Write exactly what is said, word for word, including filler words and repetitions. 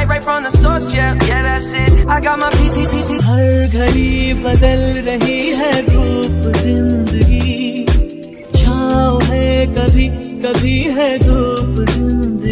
right from the source, yeah, yeah, that's it. I got my P T P T. हर घड़ी बदल रही है रूप जिंदगी, छाँव है कभी कभी है धूप जिंदगी।